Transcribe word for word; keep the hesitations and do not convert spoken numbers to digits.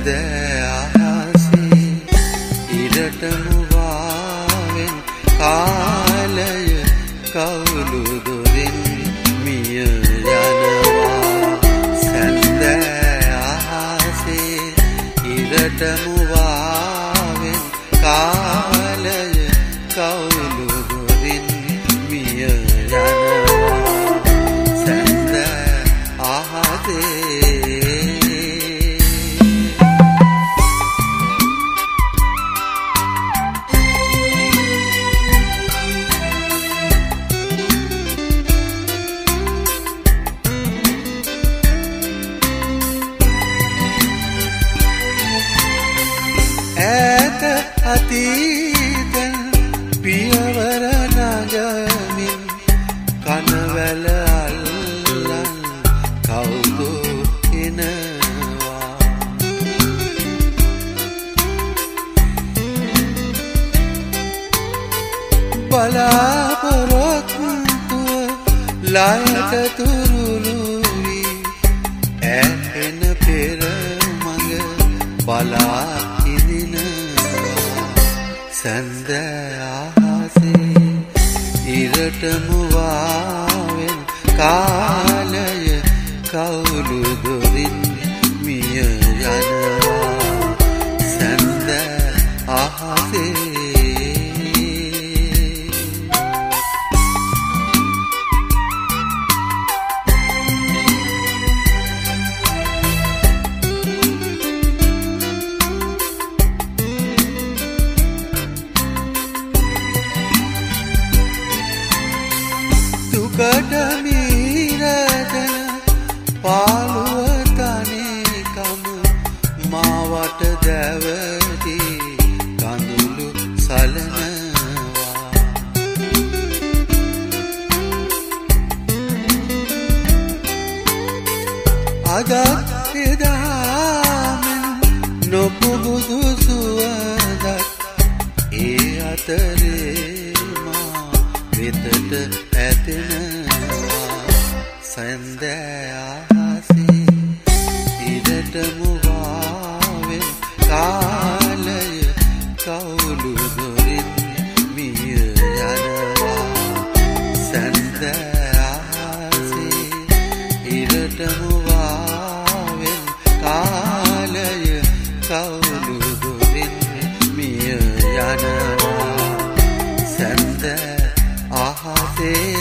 අහසේ ඉරට මුවාවෙන් කාලය කවුළු දොරින් මිය යනවා සැන්ද අහසේ ඉරට මුවාවෙන් කාලය කවුළු දොරින් මිය යනවා සැන්ද අහසේ ඈත අතීතෙන් පියවර නගමින් කනවැල අල්ලන් කවුදු එනවා බලාපොරොත්තුව ලයට තුරුළු වී ඈතෙන පෙර මඟ බලා සැන්ද අහසේ ඉරට මුවාවෙන් කාලය කවුළු දොරින් මිය යනවා සැන්ද අහසේ කට මීරදන පාළුව තනිකම මාවට දැවති කඳුළු සලනවා අදත් එදාමෙන් නොපුබුදු සුවදත් ඒ අතරේ වෙතට ඇතෙනවා සැන්ද අහසේ ඉරට මුවාවෙන් කාලය කවුළු දොරින් මිය යනවා සැන්ද අහසේ ඉරට මුවාවෙන් කාලය කවුළු දොරින් මිය යනවා සැන්ද අහසේ